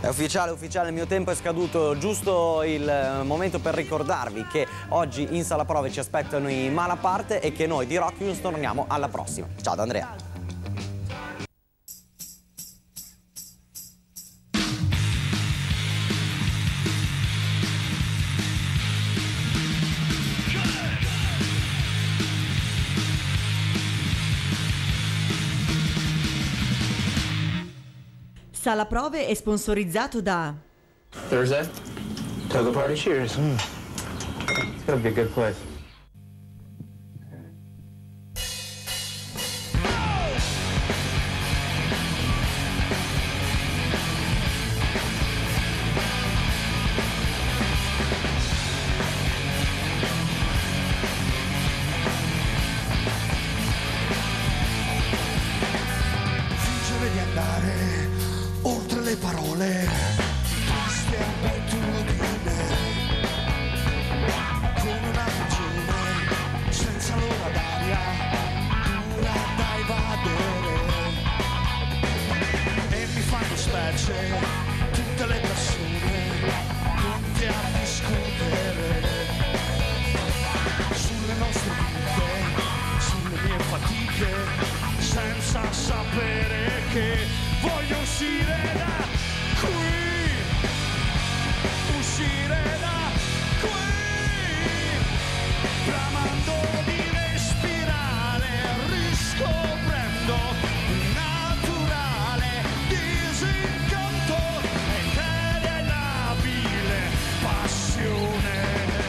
È ufficiale, il mio tempo è scaduto, giusto il momento per ricordarvi che oggi in sala prove ci aspettano i Malaparte e che noi di Rock News torniamo alla prossima. Ciao da Andrea. Sala prove è sponsorizzato da Thursday? Toga party? Cheers. It's gonna be a good place. Fingere di andare oltre le parole, queste abitudini, come una prigione senza l'ora d'aria, dura da evadere, e mi fanno specie tutte le persone pronte a discutere sulle nostre vite, sulle mie fatiche, senza sapere che voglio uscire da qui, uscire da qui, bramando di respirare, riscoprendo il naturale disincanto e inalienabile passione.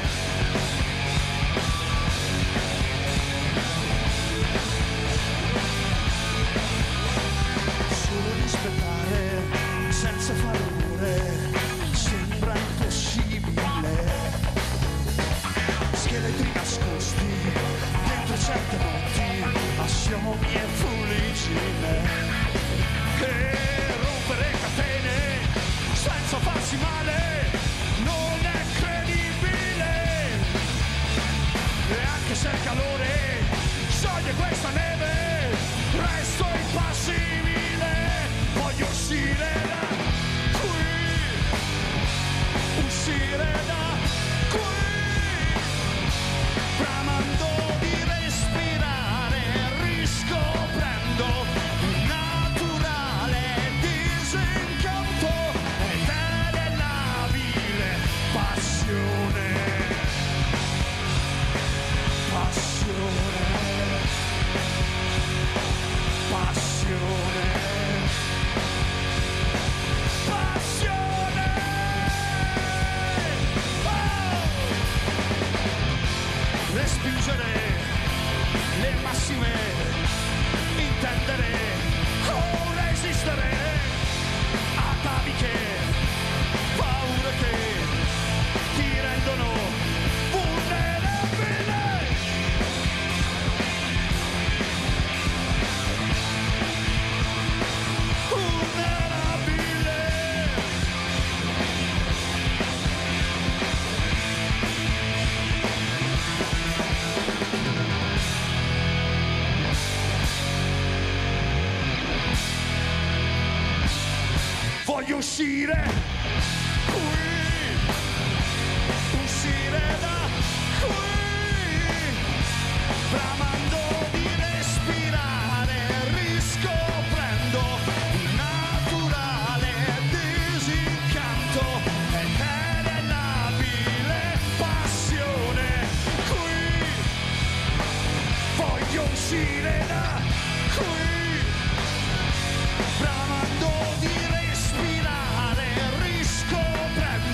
Solo rispettare senza fare rumore sembra impossibile. Scheletri nascosti dentro certe notti, passioni e fuligine. E rompere catene senza farsi male non è credibile. E anche se il calore scioglie questa neve, resto impassibile. Voglio uscire da qui, uscire da qui, bramando di respirare, riscoprendo il naturale disincanto e inalienabile passione. Passione, passione, passione. Oh! Respingere le massime, intendere o resistere ataviche, paure che ti rendono vulnerabile. Voglio uscire qui, uscire da qui, bramando di respirare, riscoprendo il naturale disincanto e inalienabile passione. Qui voglio uscire da qui, bramando di respirare, riscoprendo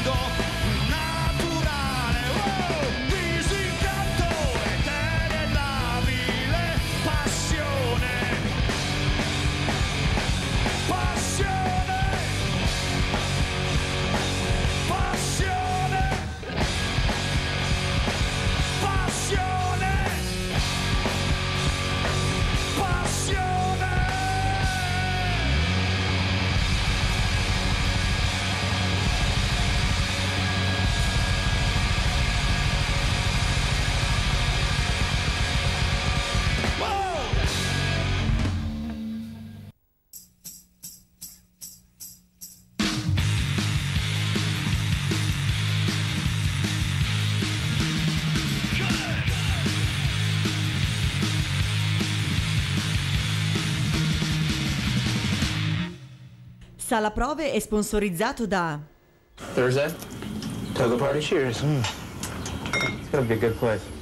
Sala Prove è sponsorizzato da Thursday? Toga party? Cheers. It's gonna be a good place.